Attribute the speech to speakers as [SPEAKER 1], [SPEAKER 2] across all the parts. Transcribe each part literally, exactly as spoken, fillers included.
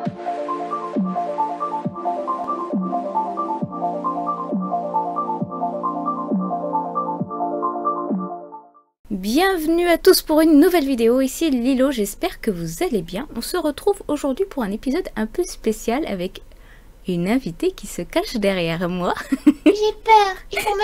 [SPEAKER 1] Bienvenue à tous pour une nouvelle vidéo, ici Lilo, j'espère que vous allez bien. On se retrouve aujourd'hui pour un épisode un peu spécial avec une invitée qui se cache derrière moi.
[SPEAKER 2] J'ai peur, ils vont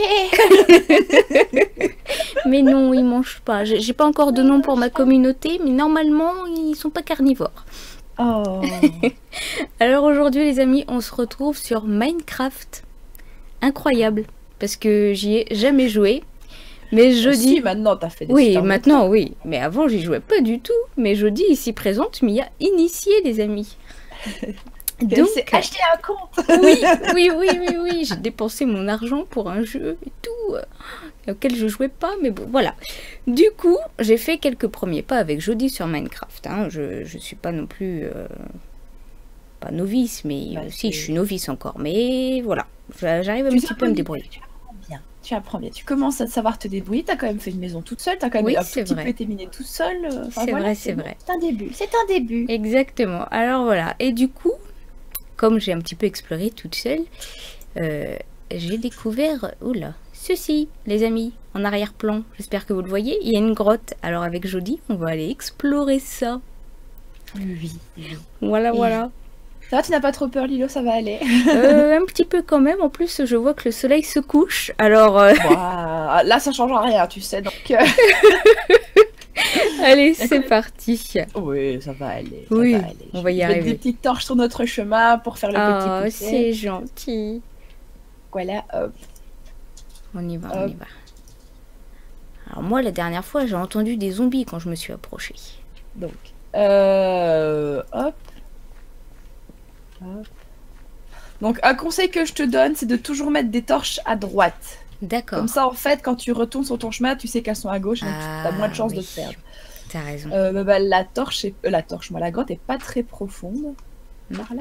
[SPEAKER 2] me manger.
[SPEAKER 1] Mais non, ils mangent pas. J'ai pas encore de nom pour ma communauté, mais normalement ils sont pas carnivores.
[SPEAKER 2] Oh.
[SPEAKER 1] Alors aujourd'hui les amis, on se retrouve sur Minecraft. Incroyable, parce que j'y ai jamais joué. Mais jeudi...
[SPEAKER 2] Si, maintenant t'as fait des
[SPEAKER 1] Oui, maintenant oui. Mais avant j'y jouais pas du tout. Mais jeudi ici présente m'y a initié les amis.
[SPEAKER 2] Donc c'est acheter un compte.
[SPEAKER 1] Oui, oui, oui, oui, oui. J'ai dépensé mon argent pour un jeu et tout, euh, auquel je jouais pas, mais bon, voilà. Du coup, j'ai fait quelques premiers pas avec Jody sur Minecraft. Hein. Je, je suis pas non plus... Euh, pas novice, mais bah, euh, si, je suis novice encore. Mais voilà, j'arrive un petit peu à me débrouiller.
[SPEAKER 2] Tu apprends bien, tu commences à savoir te débrouiller, tu as quand même fait une maison toute seule, tu as quand même
[SPEAKER 1] oui,
[SPEAKER 2] un petit
[SPEAKER 1] vrai.
[SPEAKER 2] peu été minée toute seule. Enfin,
[SPEAKER 1] c'est
[SPEAKER 2] voilà,
[SPEAKER 1] vrai, c'est vrai.
[SPEAKER 2] C'est un début, c'est un début.
[SPEAKER 1] Exactement, alors voilà, et du coup, comme j'ai un petit peu exploré toute seule, euh, j'ai découvert, oula, ceci, les amis, en arrière-plan, j'espère que vous le voyez, il y a une grotte, alors avec Jody, on va aller explorer ça.
[SPEAKER 2] Oui, oui.
[SPEAKER 1] Voilà, et voilà.
[SPEAKER 2] Ça va, tu n'as pas trop peur, Lilo, ça va aller.
[SPEAKER 1] euh, Un petit peu quand même. En plus, je vois que le soleil se couche. Alors. Euh...
[SPEAKER 2] Wow. Là, ça change rien, tu sais. Donc.
[SPEAKER 1] Allez, c'est parti.
[SPEAKER 2] Oui, ça va aller. Ça
[SPEAKER 1] oui,
[SPEAKER 2] va aller.
[SPEAKER 1] On va y
[SPEAKER 2] Je
[SPEAKER 1] arriver.
[SPEAKER 2] Mettre des petites torches sur notre chemin pour faire le
[SPEAKER 1] oh,
[SPEAKER 2] petit poussé.
[SPEAKER 1] C'est gentil.
[SPEAKER 2] Voilà, hop.
[SPEAKER 1] On y va, hop. on y va. Alors moi, la dernière fois, j'ai entendu des zombies quand je me suis approchée.
[SPEAKER 2] Donc, euh, hop. Hop. Donc un conseil que je te donne, c'est de toujours mettre des torches à droite.
[SPEAKER 1] D'accord.
[SPEAKER 2] Comme ça, en fait, quand tu retournes sur ton chemin, tu sais qu'elles sont à gauche, donc ah, tu as moins de chances oui. de te perdre.
[SPEAKER 1] T'as raison.
[SPEAKER 2] Euh, bah, bah, la torche, est... euh, la torche, moi, la grotte est pas très profonde.
[SPEAKER 1] Non.
[SPEAKER 2] Par là.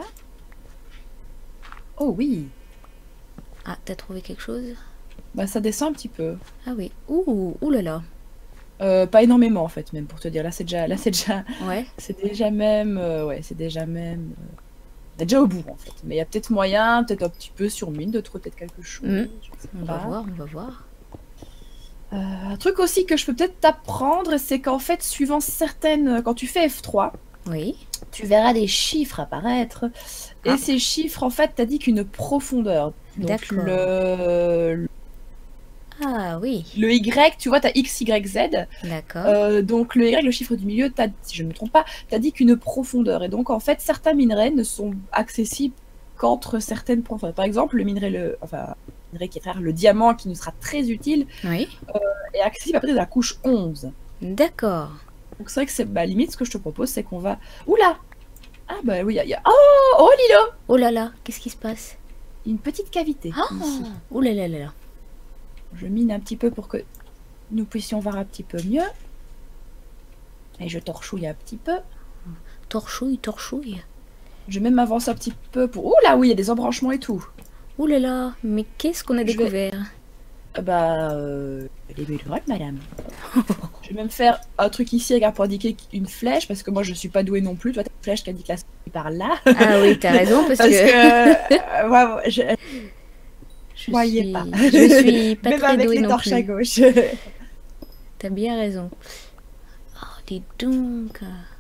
[SPEAKER 2] Oh oui.
[SPEAKER 1] Ah, t'as trouvé quelque chose?
[SPEAKER 2] Bah ça descend un petit peu.
[SPEAKER 1] Ah oui. Ouh, ouh là là.
[SPEAKER 2] Euh, pas énormément en fait, même pour te dire. Là, c'est déjà, là, c'est déjà.
[SPEAKER 1] Ouais.
[SPEAKER 2] C'est déjà même, euh, ouais, c'est déjà même. Euh... On est déjà au bout en fait, mais il y a peut-être moyen, peut-être un petit peu sur mine, de trouver peut-être quelque chose.
[SPEAKER 1] Mmh. On va voir, on va voir.
[SPEAKER 2] Euh, un truc aussi que je peux peut-être t'apprendre, c'est qu'en fait, suivant certaines, quand tu fais F trois,
[SPEAKER 1] oui,
[SPEAKER 2] tu verras des chiffres apparaître, et ah. ces chiffres, en fait, t'as dit qu'une profondeur.
[SPEAKER 1] D'accord.
[SPEAKER 2] Le...
[SPEAKER 1] Ah oui.
[SPEAKER 2] Le Y, tu vois, t'as X, Y, Z.
[SPEAKER 1] D'accord.
[SPEAKER 2] Euh, donc le Y, le chiffre du milieu, as, si je ne me trompe pas, t'as dit qu'une profondeur. Et donc en fait, certains minerais ne sont accessibles qu'entre certaines profondeurs. Par exemple, le minerai, le, enfin, le minerai qui est rare, le diamant, qui nous sera très utile,
[SPEAKER 1] oui.
[SPEAKER 2] euh, est accessible à partir de la couche onze.
[SPEAKER 1] D'accord.
[SPEAKER 2] Donc c'est vrai que c'est, bah, limite, ce que je te propose, c'est qu'on va... Oula! Ah bah oui, il y a... Y a... Oh, oh Lilo!
[SPEAKER 1] Oh là là, qu'est-ce qui se passe?
[SPEAKER 2] Une petite cavité.
[SPEAKER 1] Ah, ici. Oh là là là là.
[SPEAKER 2] Je mine un petit peu pour que nous puissions voir un petit peu mieux. Et je torchouille un petit peu.
[SPEAKER 1] Torchouille, torchouille.
[SPEAKER 2] Je vais même avancer un petit peu pour... Ouh là, oui, il y a des embranchements et tout.
[SPEAKER 1] Ouh là là, mais qu'est-ce qu'on a je découvert
[SPEAKER 2] vais... Bah, euh... les belles grottes, madame. Je vais même faire un truc ici, regarde, pour indiquer une flèche, parce que moi, je suis pas douée non plus. Tu vois, t'as une flèche qui indique la sortie par là.
[SPEAKER 1] Ah oui, t'as raison, parce,
[SPEAKER 2] parce
[SPEAKER 1] que...
[SPEAKER 2] que... euh, ouais, ouais, je...
[SPEAKER 1] Je
[SPEAKER 2] voyez
[SPEAKER 1] suis...
[SPEAKER 2] pas.
[SPEAKER 1] Je suis pas
[SPEAKER 2] même
[SPEAKER 1] très
[SPEAKER 2] avec
[SPEAKER 1] douée
[SPEAKER 2] les
[SPEAKER 1] non
[SPEAKER 2] torches
[SPEAKER 1] plus.
[SPEAKER 2] à gauche.
[SPEAKER 1] T'as bien raison. Oh, dis donc.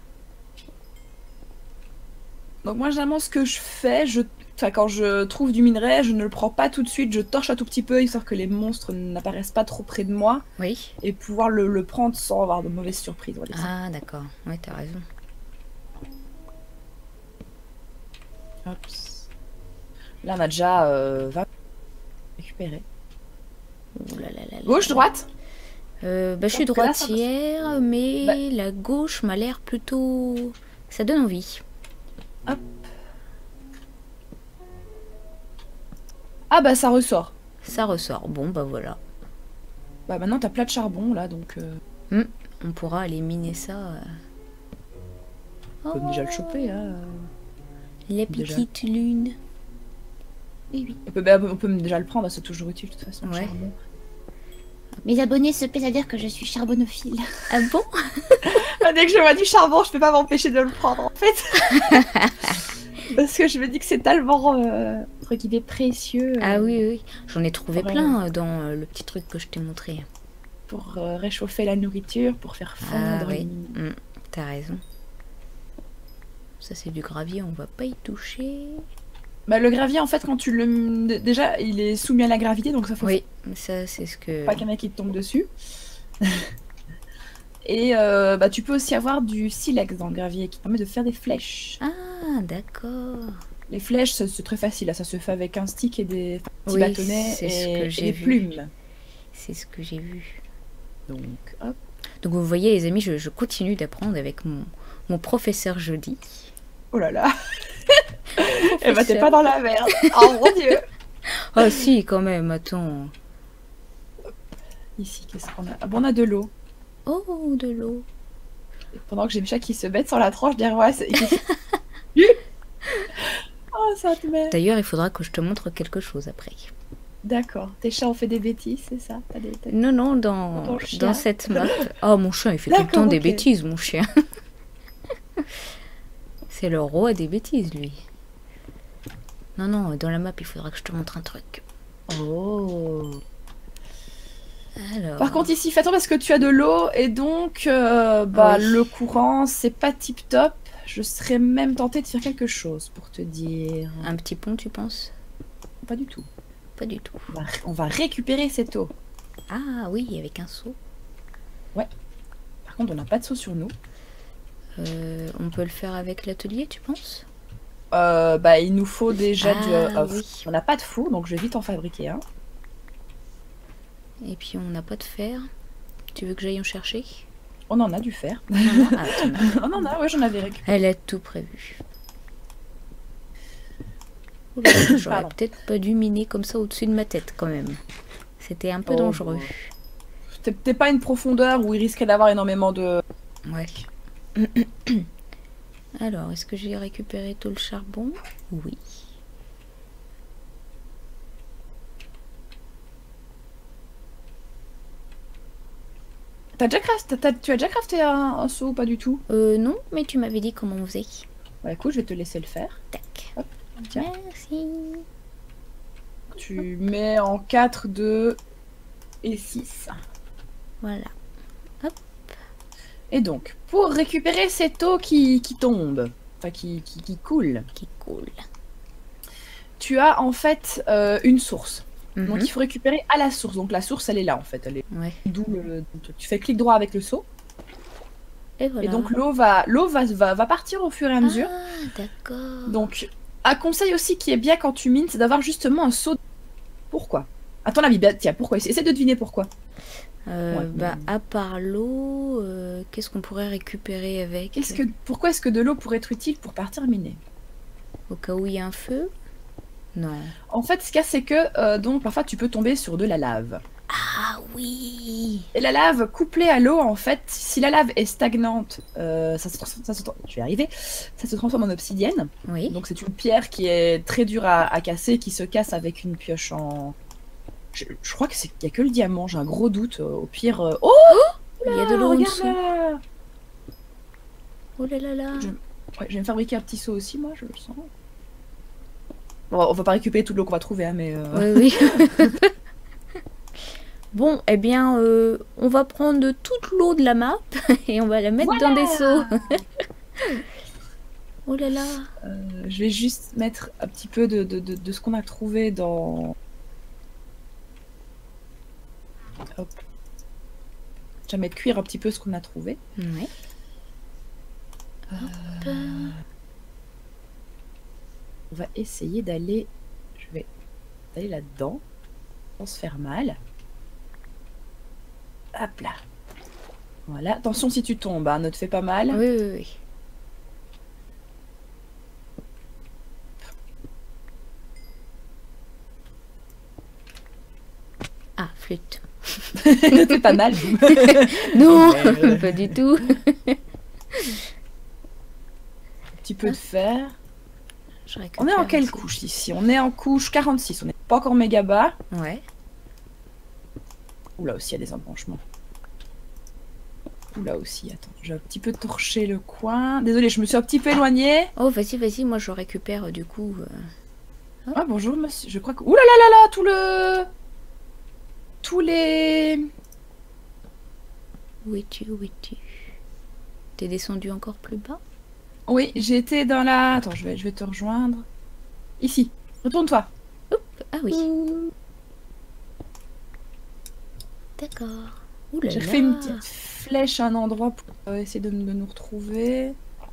[SPEAKER 2] Donc moi, généralement, ce que je fais, je... Enfin, quand je trouve du minerai, je ne le prends pas tout de suite, je torche un tout petit peu, histoire que les monstres n'apparaissent pas trop près de moi.
[SPEAKER 1] Oui.
[SPEAKER 2] Et pouvoir le, le prendre sans avoir de mauvaises surprises.
[SPEAKER 1] Ah, d'accord. Ouais, t'as raison.
[SPEAKER 2] Hop. Là, on a déjà euh, vingt récupéré.
[SPEAKER 1] Oh là là là là.
[SPEAKER 2] Gauche, droite
[SPEAKER 1] euh, bah, je suis droitière, là, mais bah... la gauche m'a l'air plutôt... Ça donne envie.
[SPEAKER 2] Hop. Ah bah ça ressort.
[SPEAKER 1] Ça ressort. Bon bah voilà.
[SPEAKER 2] Bah maintenant t'as plein de charbon là donc... Euh...
[SPEAKER 1] Mmh. On pourra aller miner ça. Euh...
[SPEAKER 2] On peut oh. déjà le choper hein.
[SPEAKER 1] La petite déjà. Lune.
[SPEAKER 2] Et oui. On peut, bah, on peut déjà le prendre, c'est toujours utile de toute façon.
[SPEAKER 1] Ouais.
[SPEAKER 3] Mes abonnés se plaisent à dire que je suis charbonnophile.
[SPEAKER 1] Ah bon?
[SPEAKER 2] Dès que je vois du charbon, je peux pas m'empêcher de le prendre en fait. Parce que je me dis que c'est tellement euh, entre guillemets précieux. euh,
[SPEAKER 1] Ah oui, oui. J'en ai trouvé
[SPEAKER 2] Ouais.
[SPEAKER 1] plein euh, dans euh, le petit truc que je t'ai montré.
[SPEAKER 2] Pour euh, réchauffer la nourriture, pour faire
[SPEAKER 1] Ah
[SPEAKER 2] fondre.
[SPEAKER 1] oui,
[SPEAKER 2] les-
[SPEAKER 1] Mm, t'as raison. Ça c'est du gravier, on va pas y toucher.
[SPEAKER 2] Bah, le gravier, en fait, quand tu le. Déjà, il est soumis à la gravité, donc ça faut
[SPEAKER 1] Oui, ça c'est ce que...
[SPEAKER 2] pas qu'il y en ait qui te tombe dessus. Et euh, bah, tu peux aussi avoir du silex dans le gravier qui permet de faire des flèches.
[SPEAKER 1] Ah, d'accord.
[SPEAKER 2] Les flèches, c'est c'est très facile, là, ça se fait avec un stick et des petits
[SPEAKER 1] Oui,
[SPEAKER 2] bâtonnets
[SPEAKER 1] c'est ce
[SPEAKER 2] et,
[SPEAKER 1] que
[SPEAKER 2] et
[SPEAKER 1] j'ai
[SPEAKER 2] des
[SPEAKER 1] vu.
[SPEAKER 2] plumes.
[SPEAKER 1] C'est ce que j'ai vu.
[SPEAKER 2] Donc, hop.
[SPEAKER 1] Donc vous voyez les amis, je, je continue d'apprendre avec mon, mon professeur Jody.
[SPEAKER 2] Oh là là. Eh bah, t'es pas dans la merde. Oh mon dieu.
[SPEAKER 1] Ah si, quand même, attends.
[SPEAKER 2] Ici, qu'est-ce qu'on a? Ah bon, on a de l'eau.
[SPEAKER 1] Oh, de l'eau.
[SPEAKER 2] Et pendant que j'ai Micha qui se bête sur la tranche, dire ouais, c'est. Oh, ça te met.
[SPEAKER 1] D'ailleurs, il faudra que je te montre quelque chose après.
[SPEAKER 2] D'accord. Tes chats ont fait des bêtises, c'est ça? T'as des... t'as-
[SPEAKER 1] Non, non,
[SPEAKER 2] Ton
[SPEAKER 1] dans,
[SPEAKER 2] chien.
[SPEAKER 1] dans cette map. Oh, mon chien, il fait tout le
[SPEAKER 2] D'accord,
[SPEAKER 1] temps des
[SPEAKER 2] ok.
[SPEAKER 1] bêtises, mon chien. C'est le roi des bêtises, lui. Non, non, dans la map, il faudra que je te montre un truc.
[SPEAKER 2] Oh.
[SPEAKER 1] Alors.
[SPEAKER 2] Par contre, ici, fais attention parce que tu as de l'eau et donc euh, bah,
[SPEAKER 1] Oui.
[SPEAKER 2] le courant, c'est pas tip top. Je serais même tentée de faire quelque chose pour te dire.
[SPEAKER 1] Un petit pont, tu penses?
[SPEAKER 2] Pas du tout.
[SPEAKER 1] Pas du tout.
[SPEAKER 2] On va, on va récupérer cette eau.
[SPEAKER 1] Ah oui, avec un seau.
[SPEAKER 2] Par contre, on n'a pas de seau sur nous.
[SPEAKER 1] Euh, on peut le faire avec l'atelier, tu penses?
[SPEAKER 2] Euh, bah, il nous faut déjà du.
[SPEAKER 1] Ah,
[SPEAKER 2] euh,
[SPEAKER 1] oui.
[SPEAKER 2] On n'a pas de four, donc je vais vite en fabriquer un.
[SPEAKER 1] Et puis on n'a pas de fer. Tu veux que j'aille en chercher?
[SPEAKER 2] On en a du fer.
[SPEAKER 1] Non, non, ah, attends, non.
[SPEAKER 2] On en a, ouais, j'en avais récupéré.
[SPEAKER 1] Elle a tout prévu. Oula, j'aurais
[SPEAKER 2] Pardon.
[SPEAKER 1] peut-être pas dû miner comme ça au-dessus de ma tête quand même. C'était un peu
[SPEAKER 2] Oh,
[SPEAKER 1] dangereux.
[SPEAKER 2] T'es t'es pas une profondeur où il risquerait d'avoir énormément de.
[SPEAKER 1] Ouais. Alors, est-ce que j'ai récupéré tout le charbon? Oui.
[SPEAKER 2] T'as déjà crafté, t'as- tu as déjà crafté un, un seau ou pas du tout?
[SPEAKER 1] Euh, non, mais tu m'avais dit comment on faisait.
[SPEAKER 2] Bah écoute, je vais te laisser le faire.
[SPEAKER 1] Tac.
[SPEAKER 2] Tiens.
[SPEAKER 1] Merci.
[SPEAKER 2] Tu mets en quatre, deux et six.
[SPEAKER 1] Voilà.
[SPEAKER 2] Et donc, pour récupérer cette eau qui, qui tombe, enfin qui, qui, qui coule,
[SPEAKER 1] Qui coule.
[SPEAKER 2] tu as en fait euh, une source.
[SPEAKER 1] Mhm.
[SPEAKER 2] Donc il faut récupérer à la source. Donc la source, elle est là en fait. Elle est
[SPEAKER 1] Ouais.
[SPEAKER 2] d'où le. Tu fais clic droit avec le seau.
[SPEAKER 1] Et voilà.
[SPEAKER 2] Et donc l'eau va, l'eau va, va, va partir au fur et à mesure.
[SPEAKER 1] Ah, d'accord.
[SPEAKER 2] Donc, un conseil aussi qui est bien quand tu mines, c'est d'avoir justement un seau. Pourquoi? À ton avis, bah, tiens, pourquoi? Essaie de deviner pourquoi.
[SPEAKER 1] Euh,
[SPEAKER 2] Ouais,
[SPEAKER 1] bah,
[SPEAKER 2] mais-
[SPEAKER 1] à part l'eau, euh, qu'est-ce qu'on pourrait récupérer avec?
[SPEAKER 2] Qu'est-ce que, pourquoi est-ce que de l'eau pourrait être utile pour partir miner?
[SPEAKER 1] Au cas où il y a un feu? Non.
[SPEAKER 2] En fait, ce qu'il y a, c'est que euh, donc parfois tu peux tomber sur de la lave.
[SPEAKER 1] Ah oui.
[SPEAKER 2] Et la lave couplée à l'eau, en fait, si la lave est stagnante, euh, ça se transforme, ça se, je vais y arriver, ça se transforme en obsidienne.
[SPEAKER 1] Oui.
[SPEAKER 2] Donc c'est une pierre qui est très dure à, à casser, qui se casse avec une pioche en. Je, je crois que c'est qu'il y a que le diamant, j'ai un gros doute. euh, Au pire. euh, Oh,
[SPEAKER 1] Il y a de l'eau en
[SPEAKER 2] regarde
[SPEAKER 1] dessous.
[SPEAKER 2] là.
[SPEAKER 1] Oh là là là.
[SPEAKER 2] Je- Ouais, je vais me fabriquer un petit seau aussi, moi, je le sens. Bon, on va pas récupérer toute l'eau qu'on va trouver, hein, mais. euh,
[SPEAKER 1] Oui, oui. Bon, eh bien, euh, on va prendre toute l'eau de la map et on va la mettre dans des seaux. Oh là là.
[SPEAKER 2] Euh, je vais juste mettre un petit peu de, de, de, de ce qu'on a trouvé dans. Hop. Je vais mettre cuire un petit peu ce qu'on a trouvé.
[SPEAKER 1] Ouais.
[SPEAKER 2] On va essayer d'aller. Je vais aller là-dedans. Sans se faire mal. Hop là. Voilà. Attention si tu tombes, hein, ne te fais pas mal.
[SPEAKER 1] Oui, oui, oui. Ah, flûte.
[SPEAKER 2] Ne te fais pas mal.
[SPEAKER 1] Non, pas du tout.
[SPEAKER 2] Un petit peu de fer.
[SPEAKER 1] Je
[SPEAKER 2] On est
[SPEAKER 1] récupère
[SPEAKER 2] en quelle
[SPEAKER 1] aussi.
[SPEAKER 2] couche ici? On est en couche quarante-six. On n'est pas encore méga bas.
[SPEAKER 1] Ouais.
[SPEAKER 2] Oula aussi, il y a des embranchements. Oula aussi, attends, j'ai un petit peu torché le coin. Désolée, je me suis un petit peu éloignée.
[SPEAKER 1] Oh, vas-y, vas-y, moi je récupère euh, du coup. euh,
[SPEAKER 2] Ah bonjour monsieur, je crois que... Ouh là là là là, tout le... Tous les...
[SPEAKER 1] Où es-tu, où es-tu? T'es descendu encore plus bas?
[SPEAKER 2] Oui, j'étais dans la... Attends, je vais, je vais te rejoindre. Ici, retourne-toi.
[SPEAKER 1] Ah oui. D'accord. Ouh là
[SPEAKER 2] J'ai
[SPEAKER 1] là.
[SPEAKER 2] refait une petite flèche à un endroit pour euh, essayer de, de nous retrouver.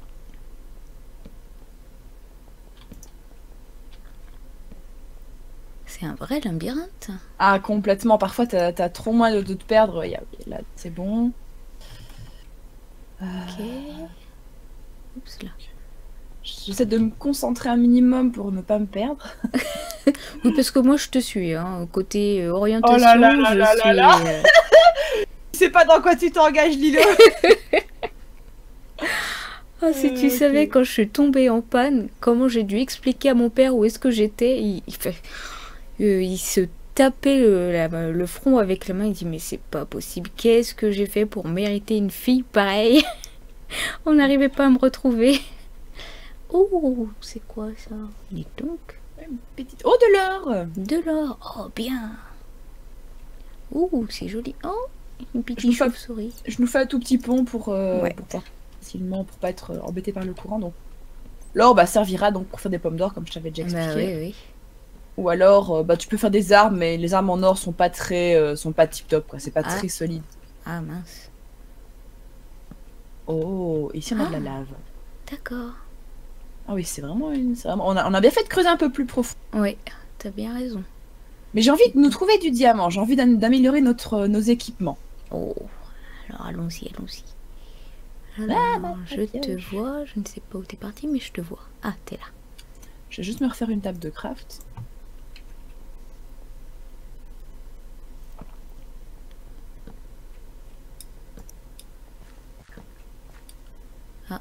[SPEAKER 1] C'est un vrai labyrinthe.
[SPEAKER 2] Ah, complètement. Parfois, t'as as trop moins de, de te perdre. Y a- Là, c'est bon. Euh,
[SPEAKER 1] Ok. Oups là.
[SPEAKER 2] J'essaie de me concentrer un minimum pour ne pas me perdre.
[SPEAKER 1] Oui, parce que moi je te suis, hein. Côté euh, orientation,
[SPEAKER 2] Oh là là là
[SPEAKER 1] je
[SPEAKER 2] là
[SPEAKER 1] suis.
[SPEAKER 2] là là.
[SPEAKER 1] euh,
[SPEAKER 2] Tu sais pas dans quoi tu t'engages, Lilo.
[SPEAKER 1] Ah, si tu
[SPEAKER 2] Euh, ok.
[SPEAKER 1] savais quand je suis tombée en panne, comment j'ai dû expliquer à mon père où est-ce que j'étais, il, il fait, euh, il se tapait le, la- le front avec la main. Il dit mais c'est pas possible. Qu'est-ce que j'ai fait pour mériter une fille pareille? On n'arrivait pas à me retrouver. Oh, c'est quoi ça? Dis donc.
[SPEAKER 2] Une petite... Oh, de l'or.
[SPEAKER 1] De l'or. Oh bien. Oh, c'est joli. Oh, une
[SPEAKER 2] Je
[SPEAKER 1] petite
[SPEAKER 2] vous fais-
[SPEAKER 1] chauve-souris.
[SPEAKER 2] Je nous fais un tout petit pont pour, euh,
[SPEAKER 1] Ouais.
[SPEAKER 2] pour pouvoir facilement, pour pas être euh, embêté par le courant. Donc, l'or bah, servira donc pour faire des pommes d'or, comme je t'avais déjà expliqué.
[SPEAKER 1] Bah oui, oui.
[SPEAKER 2] Ou alors, euh, bah, tu peux faire des armes, mais les armes en or sont pas très, euh, sont pas tip top, quoi. C'est pas
[SPEAKER 1] Ah.
[SPEAKER 2] très solide.
[SPEAKER 1] Ah mince.
[SPEAKER 2] Oh, ici on a de la
[SPEAKER 1] Ah.
[SPEAKER 2] lave.
[SPEAKER 1] D'accord.
[SPEAKER 2] Ah oui, c'est vraiment une. c'est vraiment- On, a, on a bien fait de creuser un peu plus profond.
[SPEAKER 1] Oui, t'as bien raison.
[SPEAKER 2] Mais j'ai envie de nous trouver du diamant. J'ai envie d'am- d'améliorer notre, euh, nos équipements.
[SPEAKER 1] Oh, alors allons-y, allons-y.
[SPEAKER 2] Ah,
[SPEAKER 1] Alors,
[SPEAKER 2] bah,
[SPEAKER 1] je te
[SPEAKER 2] ok.
[SPEAKER 1] vois, je ne sais pas où t'es parti, mais je te vois. Ah, t'es là.
[SPEAKER 2] Je vais juste me refaire une table de craft.
[SPEAKER 1] Ah.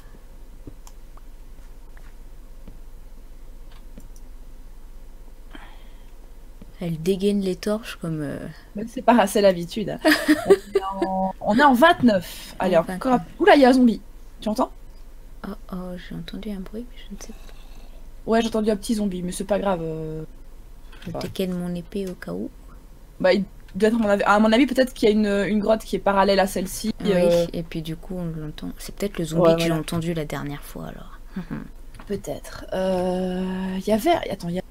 [SPEAKER 1] Elle dégaine les torches comme... euh,
[SPEAKER 2] Mais c'est pas assez l'habitude. Hein. on, est en... on est en vingt-neuf. Allez,
[SPEAKER 1] En
[SPEAKER 2] encore.
[SPEAKER 1] vingt-neuf.
[SPEAKER 2] Oula, il y a un zombie. Tu entends?
[SPEAKER 1] Oh, oh, j'ai entendu un bruit, mais je ne sais pas.
[SPEAKER 2] Ouais, j'ai entendu un petit zombie, mais c'est pas grave. euh,
[SPEAKER 1] Je
[SPEAKER 2] Ouais.
[SPEAKER 1] dégaine mon épée au cas où.
[SPEAKER 2] Bah, il doit être, à mon avis, à mon avis, peut-être qu'il y a une, une grotte qui est parallèle à celle-ci.
[SPEAKER 1] Oui,
[SPEAKER 2] euh,
[SPEAKER 1] et puis du coup, on l'entend. C'est peut-être le zombie
[SPEAKER 2] Ouais,
[SPEAKER 1] que j'ai
[SPEAKER 2] voilà.
[SPEAKER 1] entendu la dernière fois, alors.
[SPEAKER 2] Peut-être. Euh, Il y avait. Attends, il y a.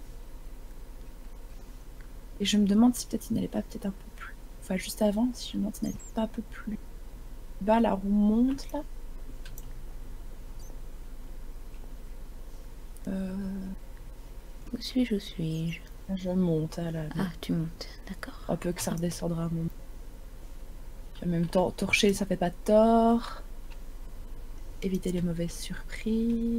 [SPEAKER 2] Et je me demande si peut-être il n'allait pas peut-être un peu plus. Enfin, juste avant, si je me demande s'il n'allait pas un peu plus bas, la roue monte là. Euh...
[SPEAKER 1] Où suis-je, où suis-je?
[SPEAKER 2] Je monte à la.
[SPEAKER 1] Ah, tu montes, d'accord.
[SPEAKER 2] Un peu que ça redescendra un moment. Puis en même temps, torcher, ça fait pas de tort. Éviter les mauvaises surprises.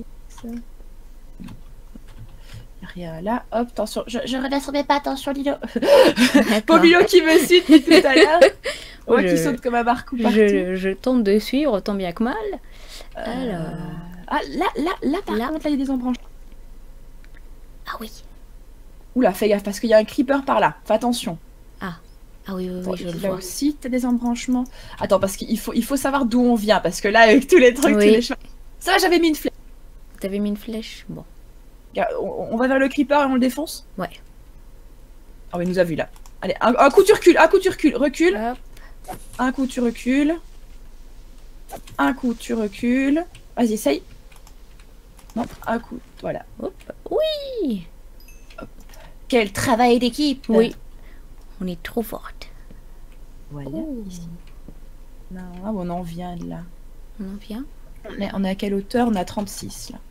[SPEAKER 2] Y a rien là. Hop, attention. Je, je...
[SPEAKER 3] Je redescends mes pas, attention Lilo.
[SPEAKER 1] D'accord.
[SPEAKER 2] Pomilo qui me suit depuis tout à l'heure. Moi
[SPEAKER 1] Je-
[SPEAKER 2] qui saute comme un barcou partout.
[SPEAKER 1] Je, je tente de suivre tant bien que mal.
[SPEAKER 2] Euh,
[SPEAKER 1] Alors.
[SPEAKER 2] Ah, là, là, là, par
[SPEAKER 1] Là.
[SPEAKER 2] contre, là, il y a des embranchements.
[SPEAKER 1] Ah oui.
[SPEAKER 2] Oula, fais gaffe, parce qu'il y a un creeper par là. Fais attention.
[SPEAKER 1] Ah oui, oui, oui, je le
[SPEAKER 2] là
[SPEAKER 1] vois.
[SPEAKER 2] aussi, t'as des embranchements. Attends, parce qu'il faut, il faut savoir d'où on vient, parce que là, avec tous les trucs,
[SPEAKER 1] Oui.
[SPEAKER 2] tous les chemins... Ça va, j'avais mis une flèche.
[SPEAKER 1] T'avais mis une flèche? Bon.
[SPEAKER 2] Regarde, On, on va vers le creeper et on le défonce.
[SPEAKER 1] Ouais.
[SPEAKER 2] Ah, il nous a vu là. Allez, un, un coup tu recules, un coup tu recules, recule.
[SPEAKER 1] Hop.
[SPEAKER 2] Un coup tu recules. Un coup tu recules. Vas-y, essaye. Non, un coup, voilà.
[SPEAKER 1] Hop. Oui.
[SPEAKER 2] Quel travail d'équipe.
[SPEAKER 1] Oui. On est trop forte.
[SPEAKER 2] Voilà.
[SPEAKER 1] Oh.
[SPEAKER 2] Ici. Non, ah, on en vient de là.
[SPEAKER 1] On en vient?
[SPEAKER 2] On est, on est à quelle hauteur? On est à trente-six là.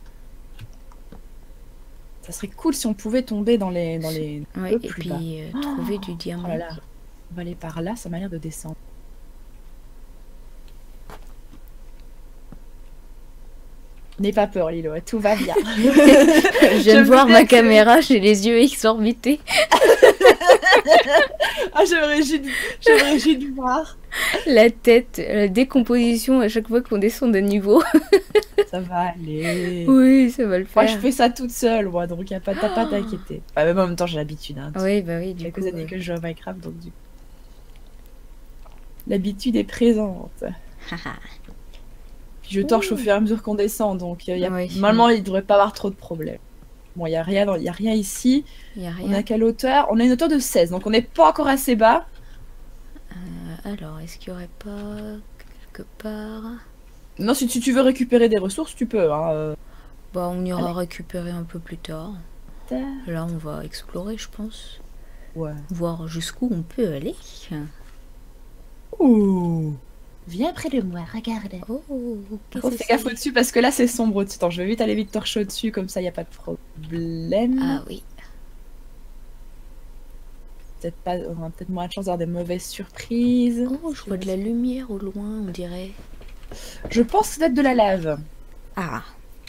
[SPEAKER 2] Ça serait cool si on pouvait tomber dans les... Dans les...
[SPEAKER 1] Oui,
[SPEAKER 2] peu
[SPEAKER 1] et
[SPEAKER 2] plus
[SPEAKER 1] puis
[SPEAKER 2] bas.
[SPEAKER 1] euh,
[SPEAKER 2] Oh.
[SPEAKER 1] trouver du
[SPEAKER 2] Oh
[SPEAKER 1] diamant.
[SPEAKER 2] là là. On va aller par là, ça m'a l'air de descendre. N'aie pas peur, Lilo, tout va bien.
[SPEAKER 1] Je viens
[SPEAKER 2] Je
[SPEAKER 1] de
[SPEAKER 2] veux
[SPEAKER 1] voir
[SPEAKER 2] bien
[SPEAKER 1] ma
[SPEAKER 2] que-
[SPEAKER 1] caméra, j'ai les yeux exorbités.
[SPEAKER 2] Ah, je me réjouis de, je me réjouis de voir.
[SPEAKER 1] La tête, la décomposition à chaque fois qu'on descend de niveau.
[SPEAKER 2] Ça va aller.
[SPEAKER 1] Oui, ça va le
[SPEAKER 2] Moi,
[SPEAKER 1] faire.
[SPEAKER 2] je fais ça toute seule, moi, donc y a pas, t'as pas à t'inquiéter. Enfin, même en même temps, j'ai l'habitude. Hein.
[SPEAKER 1] Oui, bah oui, du
[SPEAKER 2] Quelques
[SPEAKER 1] coup.
[SPEAKER 2] années
[SPEAKER 1] euh,
[SPEAKER 2] que je joue à Minecraft, donc du coup. L'habitude est présente. Puis je torche au fur et à mesure qu'on descend, donc euh, y a...
[SPEAKER 1] Oui.
[SPEAKER 2] normalement il devrait pas avoir trop de problèmes. Bon, il n'y a, rien dans- y a rien ici.
[SPEAKER 1] Y a
[SPEAKER 2] On a
[SPEAKER 1] rien.
[SPEAKER 2] quelle hauteur? On a une hauteur de seize, donc on n'est pas encore assez bas.
[SPEAKER 1] Euh, alors, est-ce qu'il y aurait pas quelque part...
[SPEAKER 2] Non, si, si tu veux récupérer des ressources, tu peux. Hein. euh.
[SPEAKER 1] Bah, on ira
[SPEAKER 2] Allez.
[SPEAKER 1] récupérer un peu plus tard. Là, on va explorer, je pense.
[SPEAKER 2] Ouais.
[SPEAKER 1] Voir jusqu'où on peut aller.
[SPEAKER 2] Ouh.
[SPEAKER 3] Viens près de moi, regarde.
[SPEAKER 1] Oh, qu'est-ce
[SPEAKER 2] Faut
[SPEAKER 1] que
[SPEAKER 2] faire
[SPEAKER 1] c'est?
[SPEAKER 2] gaffe au-dessus parce que là c'est sombre au-dessus. Attends, je vais vite aller vite torcher au-dessus, comme ça il n'y a pas de problème.
[SPEAKER 1] Ah oui.
[SPEAKER 2] Peut-être pas, on aura peut-être moins de chance d'avoir des mauvaises surprises.
[SPEAKER 1] Oh, je vois de la lumière au loin, on dirait.
[SPEAKER 2] Je pense que ça doit être de la lave.
[SPEAKER 1] Ah,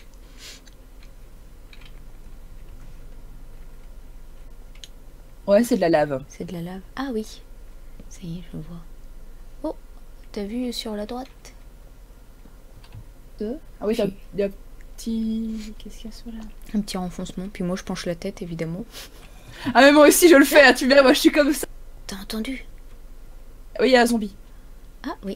[SPEAKER 2] Ouais, c'est de la lave.
[SPEAKER 1] c'est de la lave. Ah oui. Ça y est, je vois. Oh, t'as vu sur la droite?
[SPEAKER 2] Deux. Ah oui, t'as il y a un petit. Qu'est-ce qu'il y a sur là?
[SPEAKER 1] Un petit renfoncement. Puis moi, je penche la tête, évidemment.
[SPEAKER 2] Ah, mais moi aussi je le fais, hein, tu verras, moi je suis comme ça.
[SPEAKER 1] T'as entendu?
[SPEAKER 2] Oui, il y a un zombie.
[SPEAKER 1] Ah oui.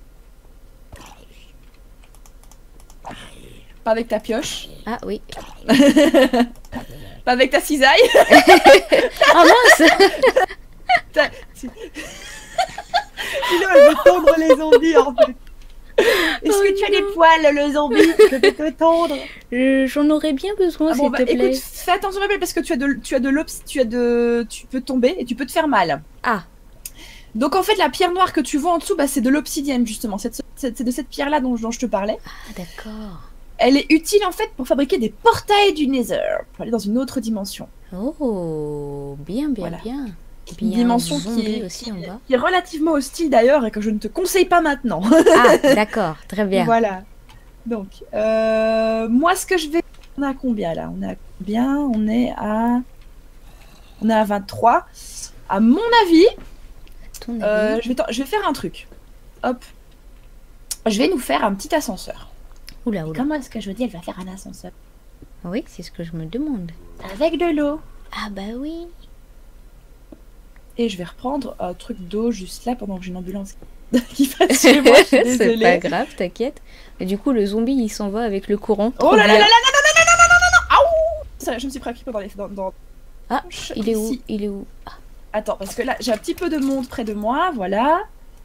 [SPEAKER 2] Pas avec ta pioche.
[SPEAKER 1] Ah oui.
[SPEAKER 2] Pas avec ta cisaille.
[SPEAKER 1] Ah mince!
[SPEAKER 2] Ta- tu- Sinon, elle veut tondre les zombies en fait. Est-ce
[SPEAKER 1] Oh
[SPEAKER 2] que tu as
[SPEAKER 1] non.
[SPEAKER 2] des poils, le zombie? Je peux te tondre.
[SPEAKER 1] Je- J'en aurais bien besoin,
[SPEAKER 2] Ah bon,
[SPEAKER 1] s'il
[SPEAKER 2] bah,
[SPEAKER 1] te plaît.
[SPEAKER 2] écoute, fais attention Rebelle, parce que tu as de, tu as de l'obs, tu as de, tu peux tomber et tu peux te faire mal.
[SPEAKER 1] Ah,
[SPEAKER 2] Donc en fait, la pierre noire que tu vois en dessous, bah, c'est de l'obsidienne justement. C'est c'est- c'est de cette pierre-là dont, dont je te parlais.
[SPEAKER 1] ah d'accord.
[SPEAKER 2] Elle est utile en fait pour fabriquer des portails du Nether, pour aller dans une autre dimension.
[SPEAKER 1] Oh, bien, bien,
[SPEAKER 2] Voilà.
[SPEAKER 1] bien. Et puis,
[SPEAKER 2] Une
[SPEAKER 1] il y a un
[SPEAKER 2] dimension qui
[SPEAKER 1] zombie
[SPEAKER 2] est,
[SPEAKER 1] aussi en bas.
[SPEAKER 2] qui est relativement hostile d'ailleurs et que je ne te conseille pas maintenant.
[SPEAKER 1] Ah, d'accord, très bien.
[SPEAKER 2] Voilà. Donc, euh, moi, ce que je vais... On est à combien, là? On est à combien? On est à... On est à vingt-trois. À mon avis,
[SPEAKER 1] Ton
[SPEAKER 2] euh,
[SPEAKER 1] avis?
[SPEAKER 2] je, vais t'en- je vais faire un truc. Hop. Je vais nous faire un petit ascenseur.
[SPEAKER 1] Oula, oula.
[SPEAKER 3] Comment est-ce que je dis, elle va faire un ascenseur?
[SPEAKER 1] Oui, c'est ce que je me demande.
[SPEAKER 3] Avec de l'eau.
[SPEAKER 1] Ah bah oui.
[SPEAKER 2] Et je vais reprendre un truc d'eau juste là pendant que j'ai une ambulance qui passe chez moi. Je suis
[SPEAKER 1] C'est pas
[SPEAKER 2] désolée.
[SPEAKER 1] grave, t'inquiète. Mais du coup, le zombie, il s'en va avec le courant.
[SPEAKER 2] Oh
[SPEAKER 1] Trop
[SPEAKER 2] là là
[SPEAKER 1] bien.
[SPEAKER 2] là là non, non, non, non, non, non, non, non. Aouh Ça, je me suis pris un petit peu dans les... Dans, dans...
[SPEAKER 1] Ah, il est où?
[SPEAKER 2] Ici.
[SPEAKER 1] Il est où?
[SPEAKER 2] Attends, parce que là, j'ai un petit peu de monde près de moi, voilà.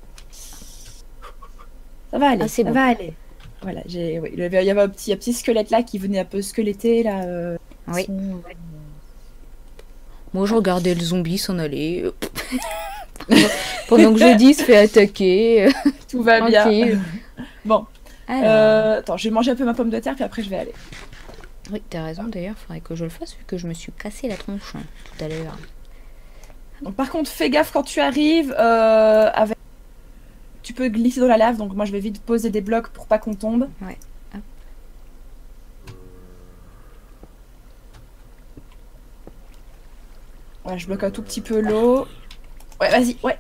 [SPEAKER 2] Ça va aller,
[SPEAKER 1] Ah, c'est
[SPEAKER 2] ça
[SPEAKER 1] bon.
[SPEAKER 2] va aller. Voilà, j'ai, oui, il y avait il y avait un petit, un petit squelette là qui venait un peu squeletter là. euh,
[SPEAKER 1] Oui.
[SPEAKER 2] son-
[SPEAKER 1] Moi, je regardais le zombie s'en aller. Pendant que Jody se fait attaquer.
[SPEAKER 2] Tout va bien.
[SPEAKER 1] Tranquille.
[SPEAKER 2] Bon,
[SPEAKER 1] Alors,
[SPEAKER 2] euh, attends, je vais manger un peu ma pomme de terre puis après je vais aller.
[SPEAKER 1] oui, t'as raison d'ailleurs, faudrait que je le fasse vu que je me suis cassé la tronche hein, tout à l'heure.
[SPEAKER 2] Donc par contre, fais gaffe quand tu arrives. euh, avec... Tu peux glisser dans la lave, donc moi je vais vite poser des blocs pour pas qu'on tombe.
[SPEAKER 1] Ouais. Hop.
[SPEAKER 2] Ouais, je bloque un tout petit peu l'eau. Ouais, vas-y, ouais.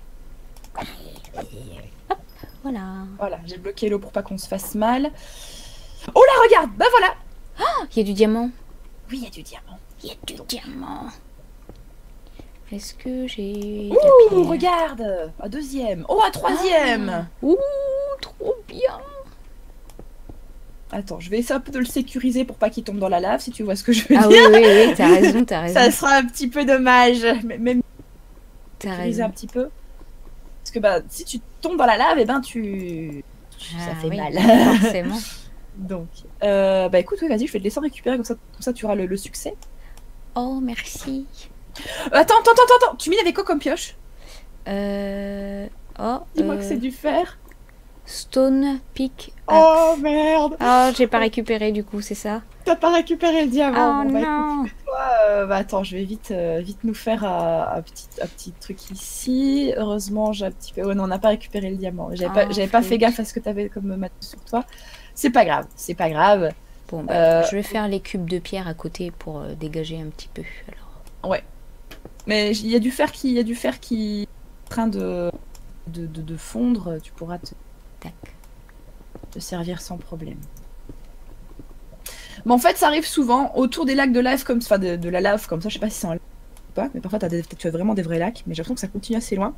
[SPEAKER 1] Voilà.
[SPEAKER 2] Voilà, j'ai bloqué l'eau pour pas qu'on se fasse mal. Oh là, regarde, bah voilà.
[SPEAKER 1] Oh, il y a du diamant.
[SPEAKER 2] Oui, il y a du diamant.
[SPEAKER 1] Il y a du diamant. Est-ce que j'ai... de
[SPEAKER 2] Ouh,
[SPEAKER 1] la pierre?
[SPEAKER 2] regarde, un deuxième. Oh, un troisième.
[SPEAKER 1] Ah. Ouh, trop bien.
[SPEAKER 2] Attends, je vais essayer un peu de le sécuriser pour pas qu'il tombe dans la lave, si tu vois ce que je veux
[SPEAKER 1] Ah oui,
[SPEAKER 2] dire.
[SPEAKER 1] oui, oui, t'as raison, t'as raison.
[SPEAKER 2] Ça sera un petit peu dommage, mais même
[SPEAKER 1] T'as
[SPEAKER 2] sécuriser un
[SPEAKER 1] raison.
[SPEAKER 2] petit peu. Parce que bah, si tu tombes dans la lave, et ben tu... ça
[SPEAKER 1] Ah
[SPEAKER 2] fait
[SPEAKER 1] oui,
[SPEAKER 2] mal.
[SPEAKER 1] Forcément.
[SPEAKER 2] Donc, euh, bah écoute, oui, vas-y, je vais te laisser récupérer, comme ça, comme ça tu auras le, le succès.
[SPEAKER 1] Oh, merci.
[SPEAKER 2] Euh, attends, attends, attends, attends, tu mines avec quoi comme pioche?
[SPEAKER 1] Euh... Oh,
[SPEAKER 2] Dis-moi
[SPEAKER 1] euh,
[SPEAKER 2] que c'est du fer.
[SPEAKER 1] Stone Pick.
[SPEAKER 2] Oh merde,
[SPEAKER 1] Oh, j'ai pas récupéré du coup, c'est ça?
[SPEAKER 2] t'as pas récupéré le diamant.
[SPEAKER 1] Oh
[SPEAKER 2] Bon, bah,
[SPEAKER 1] non.
[SPEAKER 2] Toi, euh, bah attends, je vais vite, euh, vite nous faire un, un petit, un petit truc ici. Heureusement, j'ai un petit peu. Oh non, on n'a pas récupéré le diamant. J'avais pas,
[SPEAKER 1] Oh,
[SPEAKER 2] j'avais pas fait
[SPEAKER 1] flûte.
[SPEAKER 2] gaffe à ce que t'avais comme matos sur toi. C'est pas grave, c'est pas grave.
[SPEAKER 1] Bon, bah,
[SPEAKER 2] Euh,
[SPEAKER 1] je vais faire les cubes de pierre à côté pour euh, dégager un petit peu. Alors.
[SPEAKER 2] Mais il y a du fer qui, il y a du fer qui est en train de, de, de, de fondre. Tu pourras te,
[SPEAKER 1] Tac.
[SPEAKER 2] te servir sans problème. Mais en fait, ça arrive souvent autour des lacs de lave comme, enfin de, de la lave comme ça. Je sais pas si c'est un lac ou pas, mais parfois t'as des- tu as vraiment des vrais lacs. Mais j'ai l'impression que ça continue assez loin.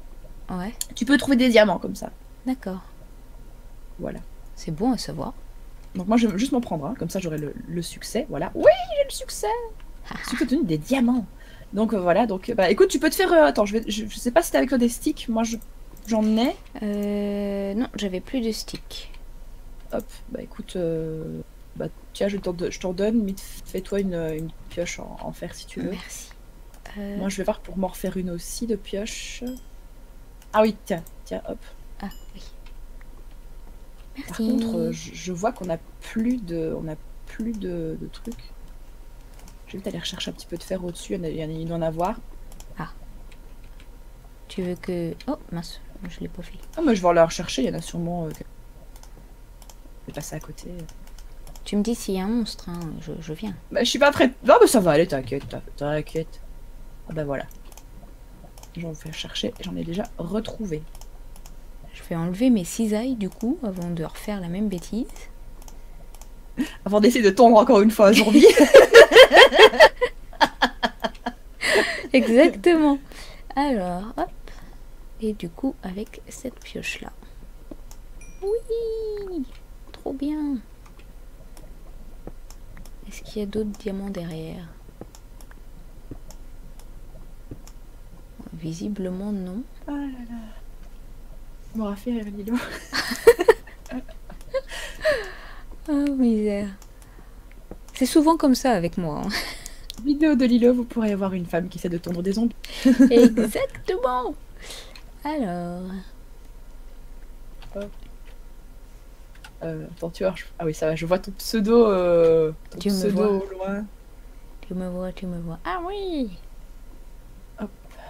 [SPEAKER 1] Ouais,
[SPEAKER 2] tu peux trouver des diamants comme ça.
[SPEAKER 1] d'accord.
[SPEAKER 2] Voilà.
[SPEAKER 1] C'est bon à savoir.
[SPEAKER 2] Donc moi je vais juste m'en prendre un, comme ça j'aurai le, le succès. Voilà. Oui, j'ai le succès. Succès obtenu des diamants. Donc euh, voilà, donc bah écoute, tu peux te faire. Euh, attends, je, vais, je, je sais pas si t'as avec toi des sticks. Moi je j'en ai.
[SPEAKER 1] Euh, non, j'avais plus de stick.
[SPEAKER 2] Hop, bah écoute, euh, bah tiens, je t'en je t'en donne, mais fais-toi une, une pioche en, en fer si tu veux.
[SPEAKER 1] Merci. Euh,
[SPEAKER 2] Moi je vais voir pour m'en refaire une aussi de pioche. Ah oui, tiens, tiens, hop.
[SPEAKER 1] Ah oui. Merci.
[SPEAKER 2] Par contre, euh, je, je vois qu'on a plus de, on a plus de, de trucs. Je vais peut-être aller rechercher un petit peu de fer au-dessus. Il y en a- il y en a- il doit en avoir.
[SPEAKER 1] Tu veux que... Oh mince, je l'ai pas fait.
[SPEAKER 2] Ah, mais je vais aller la rechercher. Il y en a sûrement. Euh, je vais passer à côté.
[SPEAKER 1] Tu me dis s'il y a un monstre, hein, je, je viens.
[SPEAKER 2] Bah, je suis pas prête. Non, mais ça va aller, t'inquiète, t'in- t'inquiète. Ah bah voilà. J'en vais chercher. J'en ai déjà retrouvé.
[SPEAKER 1] Je vais enlever mes cisailles du coup, avant de refaire la même bêtise.
[SPEAKER 2] Avant d'essayer de tondre encore une fois un zombie.
[SPEAKER 1] Exactement. Alors, hop. Et du coup, avec cette pioche-là. Oui, trop bien. Est-ce qu'il y a d'autres diamants derrière? Visiblement non.
[SPEAKER 2] Ah là là. M'aura fait rire, Lilo.
[SPEAKER 1] Oh misère. C'est souvent comme ça avec moi. hein.
[SPEAKER 2] Vidéo de Lilo, vous pourrez avoir une femme qui essaie de tondre des zombies.
[SPEAKER 1] Exactement. Alors,
[SPEAKER 2] Euh, attends, tu vois, je- ah oui, ça va, je vois ton pseudo, euh, ton
[SPEAKER 1] Tu me
[SPEAKER 2] pseudo
[SPEAKER 1] vois.
[SPEAKER 2] au loin.
[SPEAKER 1] tu me vois, tu me vois. Ah oui.
[SPEAKER 2] Hop.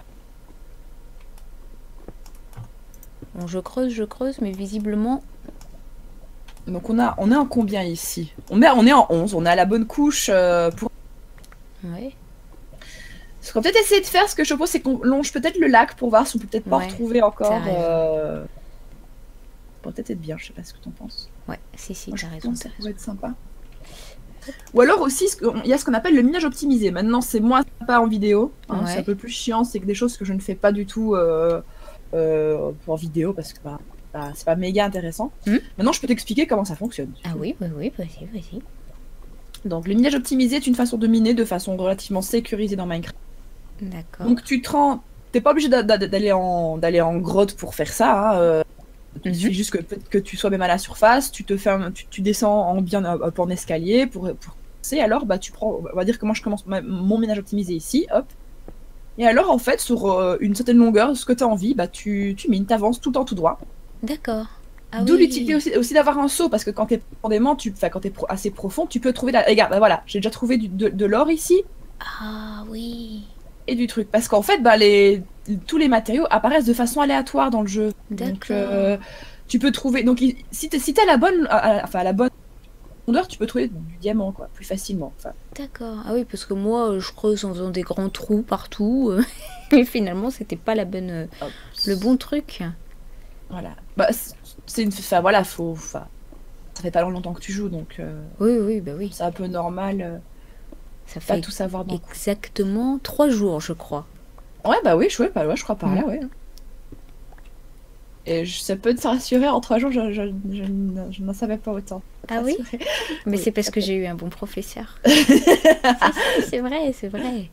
[SPEAKER 1] Bon, je creuse, je creuse, mais visiblement...
[SPEAKER 2] Donc on a, on est en combien ici? On est, on est en onze, on est à la bonne couche euh, pour...
[SPEAKER 1] Ouais.
[SPEAKER 2] Ce qu'on va peut-être essayer de faire, ce que je propose, c'est qu'on longe peut-être le lac pour voir si on peut peut-être pas
[SPEAKER 1] Ouais,
[SPEAKER 2] retrouver encore...
[SPEAKER 1] t'as raison.
[SPEAKER 2] Euh... Ça pourrait peut-être être bien, je sais pas ce que t'en penses.
[SPEAKER 1] Ouais, si, si,
[SPEAKER 2] Moi,
[SPEAKER 1] t'as
[SPEAKER 2] je
[SPEAKER 1] raison,
[SPEAKER 2] pense
[SPEAKER 1] t'as
[SPEAKER 2] que ça
[SPEAKER 1] raison.
[SPEAKER 2] pourrait être sympa. Ou alors aussi, ce que- il y a ce qu'on appelle le minage optimisé. Maintenant, c'est moins sympa en vidéo. hein,
[SPEAKER 1] Ouais.
[SPEAKER 2] C'est un peu plus chiant. C'est que des choses que je ne fais pas du tout euh, euh, en vidéo parce que bah, bah, c'est pas méga intéressant.
[SPEAKER 1] Hmm.
[SPEAKER 2] Maintenant, je peux t'expliquer comment ça fonctionne.
[SPEAKER 1] Ah oui, oui, oui, vas-y, vas-y.
[SPEAKER 2] Donc, le minage optimisé est une façon de miner de façon relativement sécurisée dans Minecraft.
[SPEAKER 1] D'accord.
[SPEAKER 2] Donc, tu te rends. T'es pas obligé d'a- d'a- d'aller en, d'aller en grotte pour faire ça. hein, euh, Il
[SPEAKER 1] Mhm.
[SPEAKER 2] suffit juste que, que tu sois même à la surface, tu te fais un- tu, tu descends en bien hop, en escalier pour, pour commencer. Alors bah tu prends, on va dire que moi je commence ma- mon ménage optimisé ici, hop. Et alors en fait sur euh, une certaine longueur, ce que tu as envie, bah tu, tu mines, t'avances tout le temps tout droit.
[SPEAKER 1] D'accord. Ah
[SPEAKER 2] D'où
[SPEAKER 1] oui.
[SPEAKER 2] l'utilité aussi, aussi d'avoir un seau parce que quand t'es profondément, tu, enfin quand t'es pro- assez profond, tu peux trouver la. Regarde, bah, voilà, j'ai déjà trouvé du- de, de l'or ici
[SPEAKER 1] Ah oui.
[SPEAKER 2] et du truc parce qu'en fait bah les tous les matériaux apparaissent de façon aléatoire dans le jeu. Donc,
[SPEAKER 1] D'accord.
[SPEAKER 2] euh, tu peux trouver. Donc, il- si t'es si t'as la bonne, à- à- enfin, à la bonne profondeur, tu peux trouver du diamant, quoi, plus facilement. Enfin,
[SPEAKER 1] D'accord. Ah oui, parce que moi, euh, je creuse en faisant des grands trous partout. euh, Et finalement, c'était pas la bonne, euh,
[SPEAKER 2] hop.
[SPEAKER 1] le bon truc.
[SPEAKER 2] Voilà. Bah, c'est- c'est une. Enfin, voilà, faut. Enfin, ça fait pas longtemps que tu joues, donc euh,
[SPEAKER 1] Oui, oui, bah oui.
[SPEAKER 2] c'est un peu normal. euh,
[SPEAKER 1] Ça
[SPEAKER 2] pas
[SPEAKER 1] fait
[SPEAKER 2] tout savoir. Donc.
[SPEAKER 1] exactement trois jours, je crois.
[SPEAKER 2] Ouais, bah oui, je, ouais, bah, ouais, je crois par
[SPEAKER 1] Mm.
[SPEAKER 2] là, ouais. Et je- ça peut te rassurer, en trois jours, je, je, je, n- je n'en savais pas autant.
[SPEAKER 1] Ah oui.
[SPEAKER 2] Rassurer.
[SPEAKER 1] Mais
[SPEAKER 2] Oui,
[SPEAKER 1] c'est parce
[SPEAKER 2] ça
[SPEAKER 1] que
[SPEAKER 2] peut.
[SPEAKER 1] j'ai eu un bon professeur. Si, si, c'est vrai, c'est vrai.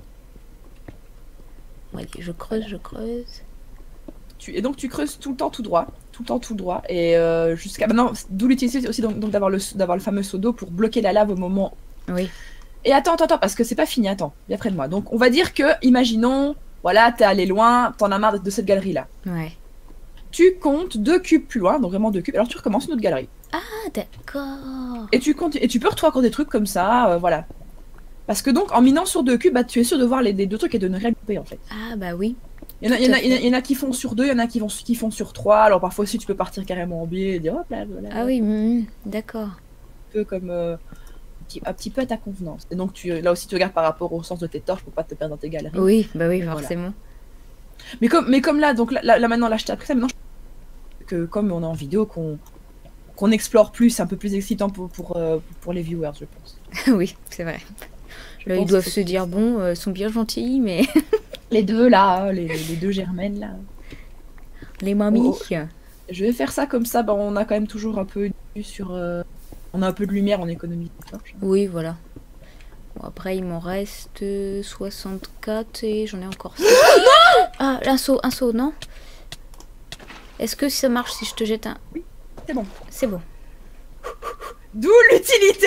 [SPEAKER 1] Bon, allez, je creuse, je creuse.
[SPEAKER 2] Tu- et donc tu creuses tout le temps tout droit, tout le temps tout droit, et euh, jusqu'à maintenant, d'où l'utilité aussi donc, donc d'avoir le, d'avoir le fameux seau d'eau pour bloquer la lave au moment.
[SPEAKER 1] Oui.
[SPEAKER 2] Et attends, attends, attends, parce que c'est pas fini, attends, viens près de moi. Donc on va dire que, imaginons, voilà, t'es allé loin, t'en as marre de cette galerie-là.
[SPEAKER 1] Ouais.
[SPEAKER 2] Tu comptes deux cubes plus loin, donc vraiment deux cubes, alors tu recommences une autre galerie.
[SPEAKER 1] Ah, d'accord.
[SPEAKER 2] Et tu, comptes, et tu peux retrouver encore des trucs comme ça, euh, voilà. Parce que donc, en minant sur deux cubes, bah, tu es sûr de voir les, les deux trucs et de ne rien louper, en fait.
[SPEAKER 1] Ah, bah oui.
[SPEAKER 2] Il y en a, il y en
[SPEAKER 1] Tout
[SPEAKER 2] a,
[SPEAKER 1] à
[SPEAKER 2] il y en a-
[SPEAKER 1] fait.
[SPEAKER 2] il y en a qui font sur deux, il y en a qui, vont, qui font sur trois, alors parfois aussi tu peux partir carrément en biais et dire hop là, voilà.
[SPEAKER 1] Ah oui, mm, d'accord.
[SPEAKER 2] Un peu comme euh, un, petit, un petit peu à ta convenance. Et donc tu, là aussi tu regardes par rapport au sens de tes torches pour pas te perdre dans tes galeries.
[SPEAKER 1] Oui, bah oui,
[SPEAKER 2] Voilà.
[SPEAKER 1] forcément.
[SPEAKER 2] Mais comme, mais comme là, donc là, là, là, maintenant là je t'ai appris ça, maintenant je- que comme on est en vidéo, qu'on qu'on explore plus, c'est un peu plus excitant pour, pour, euh, pour les viewers, je pense.
[SPEAKER 1] Oui, c'est vrai.
[SPEAKER 2] Je
[SPEAKER 1] Là, ils
[SPEAKER 2] pense
[SPEAKER 1] doivent
[SPEAKER 2] que
[SPEAKER 1] se
[SPEAKER 2] c'est-
[SPEAKER 1] dire, bon, euh, ils sont bien gentils, mais...
[SPEAKER 2] Les deux là, les, les deux germaines là.
[SPEAKER 1] Les mamies.
[SPEAKER 2] Oh, oh. Je vais faire ça comme ça, bah, on a quand même toujours un peu sur... Euh... On a un peu de lumière, on économise les torches.
[SPEAKER 1] Oui, voilà. Bon, après, il m'en reste euh, soixante-quatre et j'en ai encore six. Ah, un saut, un saut, non? Est-ce que ça marche si je te jette un...
[SPEAKER 2] Oui, c'est bon.
[SPEAKER 1] C'est bon.
[SPEAKER 2] D'où l'utilité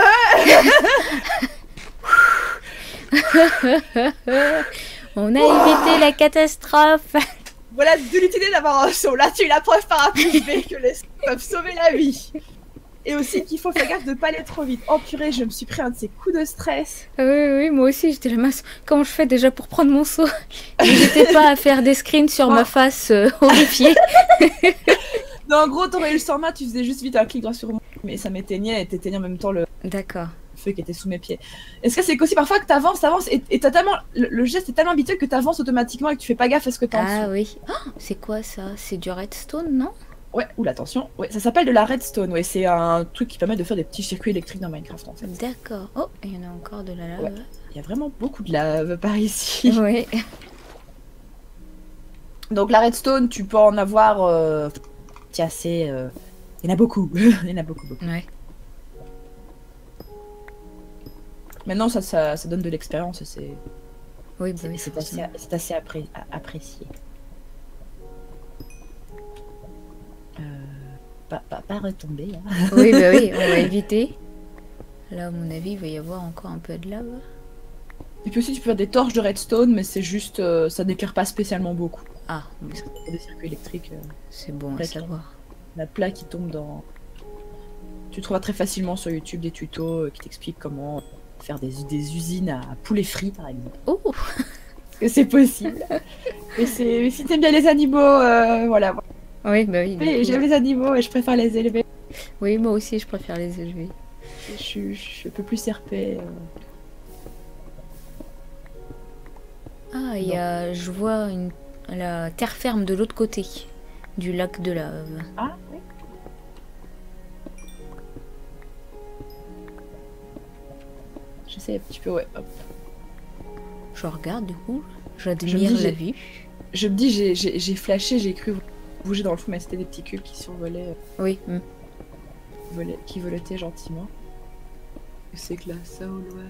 [SPEAKER 2] de...
[SPEAKER 1] On a évité la catastrophe.
[SPEAKER 2] Voilà, d'où l'utilité d'avoir un saut. Là, tu es la preuve par A plus B que les sauts peuvent sauver la vie. Et aussi qu'il faut faire gaffe de pas aller trop vite. Oh purée, je me suis pris un de ces coups de stress.
[SPEAKER 1] Oui, oui, moi aussi, j'étais la masse. Comment je fais déjà pour prendre mon saut? J'étais pas à faire des screens sur oh. ma face euh, horrifiée.
[SPEAKER 2] Non, en gros, t'aurais eu le format, tu faisais juste vite un clic droit sur moi. Mais ça m'éteignait et t'éteignais en même temps le...
[SPEAKER 1] D'accord.
[SPEAKER 2] feu qui était sous mes pieds. Est-ce que c'est qu'aussi parfois que t'avances, t'avances et, et t'as tellement... Le, le geste est tellement habituel que t'avances automatiquement et que tu fais pas gaffe à ce que t'as en
[SPEAKER 1] Ah
[SPEAKER 2] dessous.
[SPEAKER 1] oui. Oh, c'est quoi ça? C'est du redstone, non?
[SPEAKER 2] Ouais, oula, attention. Ouais, ça s'appelle de la redstone. Ouais, c'est un truc qui permet de faire des petits circuits électriques dans Minecraft en fait.
[SPEAKER 1] D'accord. Oh, il y en a encore de la lave.
[SPEAKER 2] Ouais. Il y a vraiment beaucoup de lave par ici.
[SPEAKER 1] Oui.
[SPEAKER 2] Donc la redstone, tu peux en avoir... Euh... Tiens, c'est... Euh... Il y en a beaucoup. Il y en a beaucoup, beaucoup.
[SPEAKER 1] Ouais.
[SPEAKER 2] Maintenant, ça, ça, ça donne de l'expérience et c'est...
[SPEAKER 1] Oui, bah oui,
[SPEAKER 2] c'est assez, c'est assez appré... apprécié. Euh... Pas, pas, pas retomber. Hein.
[SPEAKER 1] Oui, bah oui, on va éviter. Là, à mon avis, il va y avoir encore un peu de lave.
[SPEAKER 2] Et puis aussi, tu peux faire des torches de redstone, mais c'est juste... Euh, ça n'éclaire pas spécialement beaucoup.
[SPEAKER 1] Ah, oui.
[SPEAKER 2] Des circuits électriques. Euh,
[SPEAKER 1] c'est bon à savoir.
[SPEAKER 2] La plaque qui tombe dans... Tu trouveras très facilement sur YouTube des tutos euh, qui t'expliquent comment faire des, des usines à poulet frit, par exemple.
[SPEAKER 1] Oh.
[SPEAKER 2] Parce que c'est possible. Mais, mais si t'aimes bien les animaux, euh, voilà.
[SPEAKER 1] Oui, bah oui.
[SPEAKER 2] Oui, j'aime les animaux et je préfère les élever.
[SPEAKER 1] Oui, moi aussi, je préfère les élever.
[SPEAKER 2] Je suis, je suis un peu plus R P. Euh...
[SPEAKER 1] Ah, il y a... Je vois une... la terre ferme de l'autre côté du lac de lave.
[SPEAKER 2] Ah, oui. J'essaie un petit peu, ouais. Hop.
[SPEAKER 1] Je regarde, du coup. J'admire la vue.
[SPEAKER 2] Je me dis, j'ai flashé, j'ai cru bouger dans le fond, mais c'était des petits cubes qui survolaient.
[SPEAKER 1] Oui. Mm.
[SPEAKER 2] Volaient, qui voletaient gentiment. C'est que là, ça au loin.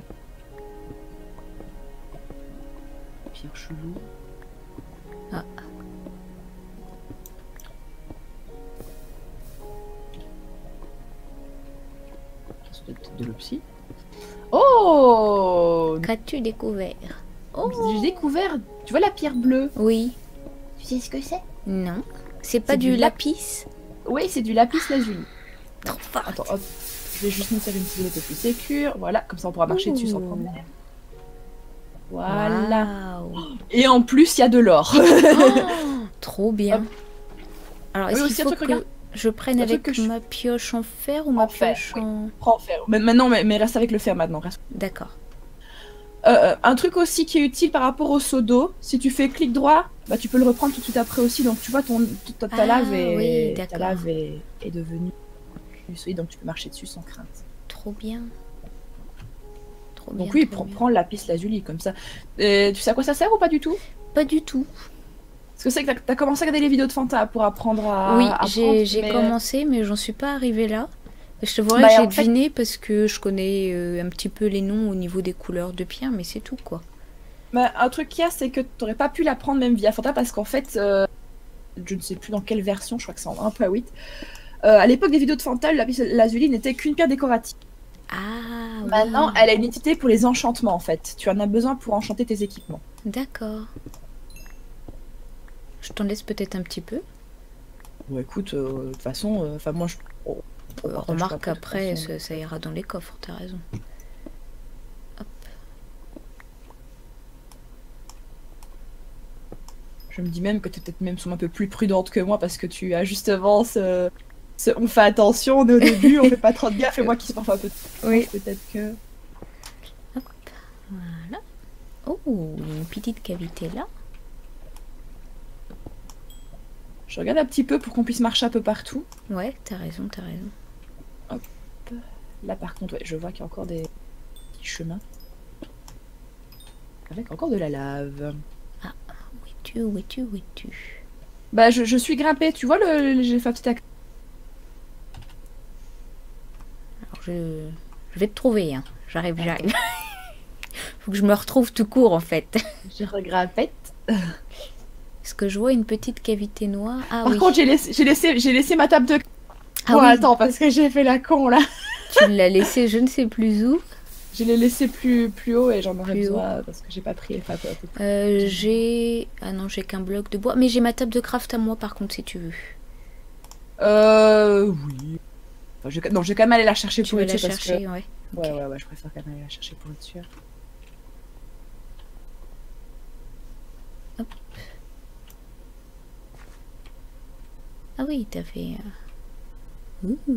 [SPEAKER 2] Pierre chelou.
[SPEAKER 1] Ah.
[SPEAKER 2] De l'opsie. Oh!
[SPEAKER 1] Qu'as-tu découvert?
[SPEAKER 2] Oh! J'ai découvert. Tu vois la pierre bleue?
[SPEAKER 1] Oui.
[SPEAKER 3] Tu sais ce que c'est?
[SPEAKER 1] Non. C'est pas du, du lapis?
[SPEAKER 2] Oui, c'est du lapis lazuli.
[SPEAKER 1] Trop fort.
[SPEAKER 2] Attends, hop. Je vais juste nous faire une petite un peu plus sécure. Voilà, comme ça on pourra marcher Ouh. dessus sans problème. Voilà. Wow. Et en plus, il y a de l'or.
[SPEAKER 1] Oh, trop bien. Hop. Alors, est-ce
[SPEAKER 2] oui,
[SPEAKER 1] qu'il faut que regarde. je prenne avec que ma je... pioche en fer ou ma
[SPEAKER 2] en
[SPEAKER 1] pioche
[SPEAKER 2] fer,
[SPEAKER 1] en...
[SPEAKER 2] Oui. Prends en fer. Mais, maintenant, mais, mais reste avec le fer maintenant.
[SPEAKER 1] D'accord.
[SPEAKER 2] Euh, un truc aussi qui est utile par rapport au seau d'eau, si tu fais clic droit, bah, tu peux le reprendre tout de suite après aussi. Donc tu vois, ton, ta, ta ah, lave, est,
[SPEAKER 1] oui,
[SPEAKER 2] ta lave est, est devenue plus solide, donc tu peux marcher dessus sans crainte.
[SPEAKER 1] Trop bien. Trop
[SPEAKER 2] donc
[SPEAKER 1] bien,
[SPEAKER 2] oui,
[SPEAKER 1] trop
[SPEAKER 2] prends,
[SPEAKER 1] bien.
[SPEAKER 2] prends le lapis lazuli comme ça. Et tu sais à quoi ça sert ou pas du tout?
[SPEAKER 1] Pas du tout.
[SPEAKER 2] Parce que c'est que t'as as commencé à regarder les vidéos de Fanta pour apprendre à...
[SPEAKER 1] Oui, j'ai mais... commencé, mais j'en suis pas arrivée là. Je te vois, bah, j'ai deviné fait... parce que je connais euh, un petit peu les noms au niveau des couleurs de pierre, mais c'est tout quoi.
[SPEAKER 2] Bah, un truc qu'il y a, c'est que t'aurais pas pu l'apprendre même via Fanta parce qu'en fait, euh, je ne sais plus dans quelle version, je crois que c'est en un point huit. Euh, à l'époque des vidéos de Fanta, le lapis lazuli n'était qu'une pierre décorative.
[SPEAKER 1] Ah oui.
[SPEAKER 2] Maintenant, elle a une utilité pour les enchantements en fait. Tu en as besoin pour enchanter tes équipements.
[SPEAKER 1] D'accord. Je t'en laisse peut-être un petit peu.
[SPEAKER 2] Bon, écoute, euh, de toute façon, enfin euh, moi je. Oh,
[SPEAKER 1] euh, remarque après, ça, ça ira dans les coffres, t'as raison. Hop.
[SPEAKER 2] Je me dis même que tu es peut-être même un peu plus prudente que moi parce que tu as justement ce. ce on fait attention, on est au début, on fait pas trop de gaffe et moi qui suis parfois un peu.
[SPEAKER 1] Oui.
[SPEAKER 2] Peut-être que.
[SPEAKER 1] Hop. Voilà. Oh, il y a une petite cavité là.
[SPEAKER 2] Je regarde un petit peu pour qu'on puisse marcher un peu partout.
[SPEAKER 1] Ouais, t'as raison, t'as raison.
[SPEAKER 2] Hop. Là par contre, ouais, je vois qu'il y a encore des petits chemins. Avec encore de la lave.
[SPEAKER 1] Ah, où es-tu, où es-tu, où es-tu?
[SPEAKER 2] Bah, je, je suis grimpée, tu vois, le, le- j'ai fait un petit acc-
[SPEAKER 1] Alors, je, je vais te trouver, hein. J'arrive, j'arrive. Faut que je me retrouve tout court, en fait.
[SPEAKER 2] Je regrimpette.
[SPEAKER 1] Est-ce que je vois une petite cavité noire? Ah
[SPEAKER 2] Par
[SPEAKER 1] oui.
[SPEAKER 2] contre, j'ai laissé, j'ai laissé, j'ai laissé ma table de...
[SPEAKER 1] Ah
[SPEAKER 2] Oh,
[SPEAKER 1] oui,
[SPEAKER 2] attends, parce que j'ai fait la con, là.
[SPEAKER 1] tu l'as laissé je ne sais plus où.
[SPEAKER 2] Je l'ai laissé plus, plus haut et j'en aurais
[SPEAKER 1] Plus
[SPEAKER 2] besoin parce que j'ai pas pris les photos.
[SPEAKER 1] Euh, j'ai... Ah non, j'ai qu'un bloc de bois. Mais j'ai ma table de craft à moi, par contre, si tu veux.
[SPEAKER 2] Euh, oui. Enfin, je... Non, je vais quand même aller la chercher
[SPEAKER 1] Tu
[SPEAKER 2] pour
[SPEAKER 1] vas
[SPEAKER 2] être
[SPEAKER 1] la
[SPEAKER 2] sûr parce
[SPEAKER 1] chercher,
[SPEAKER 2] que...
[SPEAKER 1] ouais.
[SPEAKER 2] Ouais,
[SPEAKER 1] Ok.
[SPEAKER 2] ouais, ouais, je préfère quand même aller la chercher pour être sûr.
[SPEAKER 1] Ah oui, t'as fait... euh, Ouh.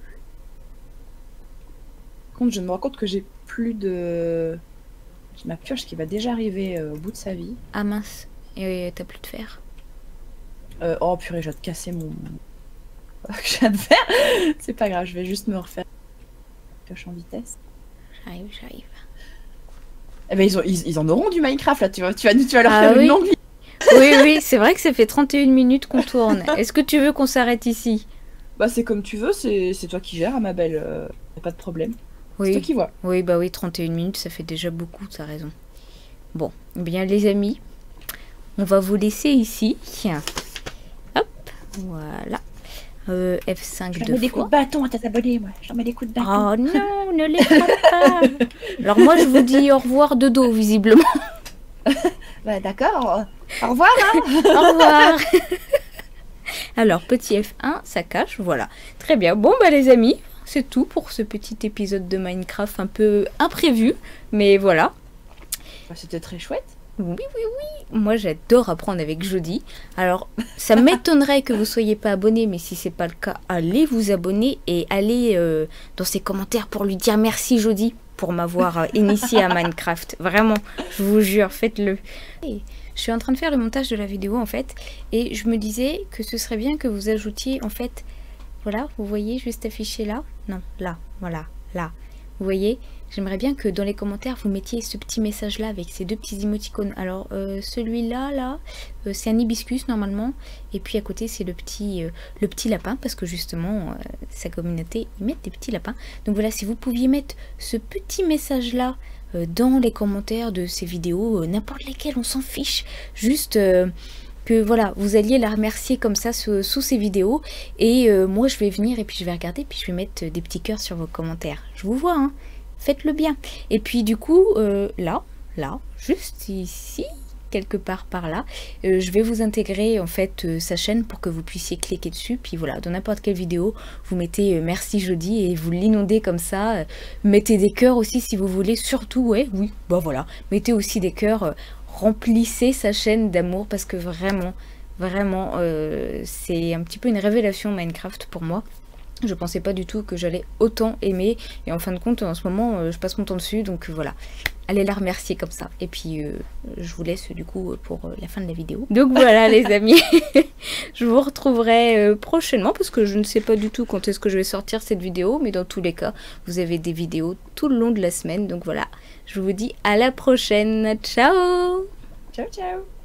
[SPEAKER 2] Par contre, je me rends compte que j'ai plus de... J'ai ma pioche qui va déjà arriver euh, au bout de sa vie.
[SPEAKER 1] Ah mince. Et t'as plus de fer.
[SPEAKER 2] Euh, oh purée, je vais te casser mon... que je viens de faire. C'est pas grave, je vais juste me refaire la pioche en vitesse.
[SPEAKER 1] J'arrive, j'arrive.
[SPEAKER 2] Eh ben, ils, ont, ils, ils en auront du Minecraft, là. Tu vas, tu vas, tu vas leur
[SPEAKER 1] Ah
[SPEAKER 2] faire
[SPEAKER 1] oui.
[SPEAKER 2] une longue vie.
[SPEAKER 1] Oui, oui, c'est vrai que ça fait trente et une minutes qu'on tourne. Est-ce que tu veux qu'on s'arrête ici?
[SPEAKER 2] Bah, c'est comme tu veux, c'est c'est toi qui gères, hein, ma belle. Euh, y a pas de problème. C'est toi
[SPEAKER 1] Oui,
[SPEAKER 2] qui vois.
[SPEAKER 1] oui, bah oui, trente et une minutes, ça fait déjà beaucoup, t'as raison. Bon, eh bien les amis, on va vous laisser ici. Hop, voilà. Euh, F cinq
[SPEAKER 3] Je leur
[SPEAKER 1] deux
[SPEAKER 3] mets des coups
[SPEAKER 1] fois.
[SPEAKER 3] de bâton à tes abonnés, moi. Je leur mets des coups de bâton.
[SPEAKER 1] Oh non, ne les prends pas. Alors moi, je vous dis au revoir de dos, visiblement.
[SPEAKER 3] Bah d'accord. Au revoir, hein.
[SPEAKER 1] Au revoir. Alors, petit F un, ça cache, voilà. Très bien. Bon, bah les amis, c'est tout pour ce petit épisode de Minecraft un peu imprévu. Mais voilà.
[SPEAKER 2] Bah, c'était très chouette.
[SPEAKER 1] Oui, oui, oui. Moi, j'adore apprendre avec Jody. Alors, ça m'étonnerait que vous soyez pas abonné, mais si c'est pas le cas, allez vous abonner et allez euh, dans ses commentaires pour lui dire merci Jody pour m'avoir euh, initié à Minecraft. Vraiment, je vous jure, faites-le. Et je suis en train de faire le montage de la vidéo en fait, et je me disais que ce serait bien que vous ajoutiez en fait, voilà, vous voyez juste affiché là, non, là, voilà, là. Vous voyez, j'aimerais bien que dans les commentaires vous mettiez ce petit message là avec ces deux petits émoticônes. Alors euh, celui-là là, euh, c'est un hibiscus normalement, et puis à côté c'est le petit euh, le petit lapin parce que justement euh, sa communauté ils mettent des petits lapins. Donc voilà, si vous pouviez mettre ce petit message là euh, dans les commentaires de ces vidéos, euh, n'importe lesquelles, on s'en fiche, juste euh, que voilà, vous alliez la remercier comme ça sous, sous ces vidéos, et euh, moi je vais venir et puis je vais regarder, puis je vais mettre des petits cœurs sur vos commentaires. Je vous vois, hein, faites-le bien. Et puis du coup, euh, là, là, juste ici, quelque part par là, euh, je vais vous intégrer en fait euh, sa chaîne pour que vous puissiez cliquer dessus, puis voilà, dans n'importe quelle vidéo, vous mettez euh, merci Jody et vous l'inondez comme ça, euh, mettez des cœurs aussi si vous voulez, surtout, ouais, oui, bah voilà, mettez aussi des cœurs, euh, remplissez sa chaîne d'amour parce que vraiment, vraiment, euh, c'est un petit peu une révélation Minecraft pour moi. Je pensais pas du tout que j'allais autant aimer, et en fin de compte, en ce moment, euh, je passe mon temps dessus, donc euh, voilà. Allez la remercier comme ça. Et puis, euh, je vous laisse du coup pour euh, la fin de la vidéo. Donc voilà les amis, je vous retrouverai euh, prochainement, parce que je ne sais pas du tout quand est-ce que je vais sortir cette vidéo, mais dans tous les cas, vous avez des vidéos tout le long de la semaine, donc voilà. Je vous dis à la prochaine, ciao!
[SPEAKER 2] Ciao, ciao.